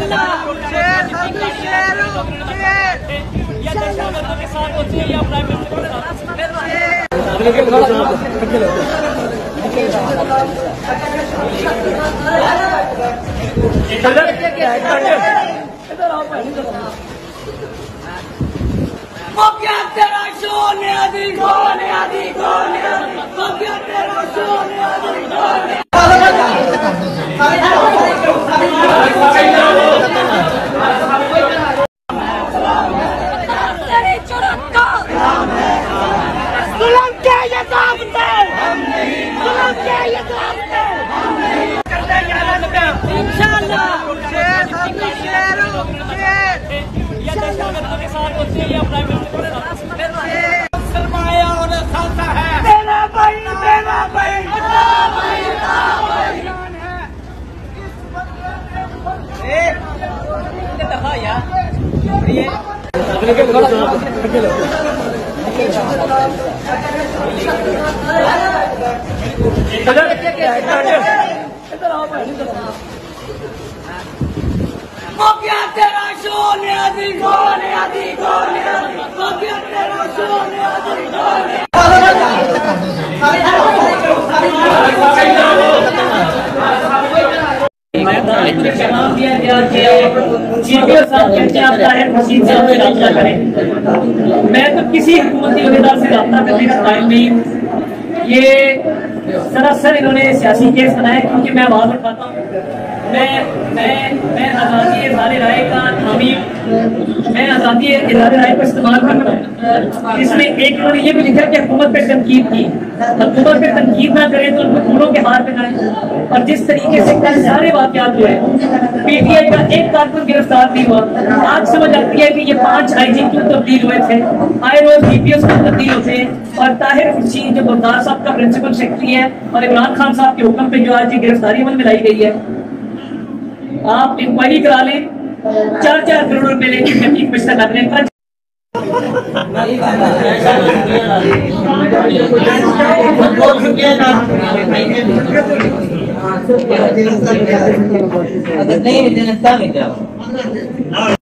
तेरा सोने आदि गोने आदि गोने तेरा सोने आदि गोने जुल्म के ये दावते हम नहीं, जुल्म के ये दावते हम नहीं करते इंशाअल्लाह। शेर हम शेरों शेर ये दहशतगर्दों के साथ होती है, ये प्राइम मिनिस्टर सरमाया और खाता है मेरा भाई मेरा भाई मेरा भाई मेरा भाई है इस दफा यार ये तेरा सोने आदि गोने आदि गोने तेरा सोने आदि गोने दिया गया कि जीपीओ साहब कहते हैं ताहिर मसीद साहब से रब्ता करें। मैं तो किसी हुकूमती अहदेदार से रब्ता करने का टाइम नहीं, ये सरासर इन्होंने सियासी केस बनाया क्योंकि मैं आवाज उठाता हूँ। मैं आज़ादी इज़हार राय का हामी, मैं आज़ादी इज़हार राय को इस्तेमाल करता हूँ। इसमें एक इन्होंने ये भी लिखा कि हुकूमत पे तनकीद की, हुकूमत पे तनकीद ना करें तो उनको फूलों के हार पहनाएं। और जिस तरीके से कल सारे वाक़यात हुए, पीटीआई का एक कारकुन गिरफ्तार नहीं हुआ, आज समझ आती है कि ये 5 आईजी क्यों तब्दील हुए थे, आए रोज डीपीएस में तब्दील होते हैं। और ताहिर खुर्शीद जो गुलजार साहब का प्रिंसिपल सेक्रेटरी है और इमरान खान साहब के हुक्म पे जो आज ये गिरफ्तारी अमल में लाई गई है, आप इंक्वायरी करा लें। 4-4 करोड़ रुपए लेके चीफ मिनिस्टर लग रहे हैं। अगर नहीं